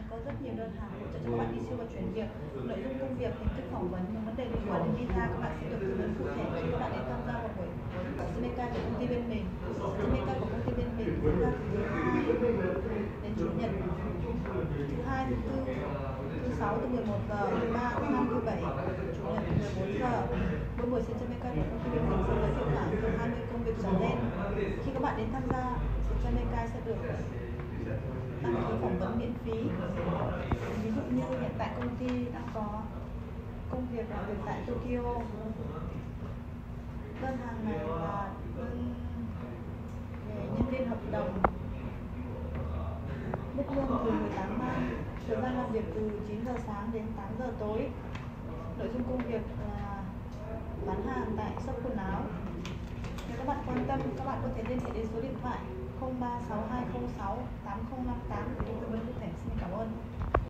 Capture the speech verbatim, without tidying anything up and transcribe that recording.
có rất nhiều đơn hàng hỗ trợ cho các bạn đi siêu và chuyển việc. Nội dung công việc, hình thức phỏng vấn, những vấn đề liên quan đến visa các bạn sẽ được tư vấn cụ thể khi các bạn đến tham gia vào buổi Semeca của công ty bên mình. Semeca của công ty bên mình diễn ra từ thứ hai đến chủ nhật, thứ hai, thứ tư, thứ sáu từ mười một giờ, thứ ba, thứ năm, thứ bảy, chủ nhật từ mười bốn giờ. Mỗi buổi Semeca của công ty bên mình sẽ giới thiệu khoảng từ hai mươi công việc trở lên. Khi các bạn đến tham gia, Semeca sẽ được đăng ký phỏng vấn miễn phí. Ví dụ như hiện tại công ty đang có công việc làm việc tại Tokyo. Đơn hàng này là đơn về nhân viên hợp đồng, mức lương từ mười tám man, thời gian làm việc từ chín giờ sáng đến tám giờ tối. Nội dung công việc là bán hàng tại shop quần áo. Nếu các bạn quan tâm, các bạn có thể liên hệ đến số điện thoại không ba sáu hai không sáu tám không năm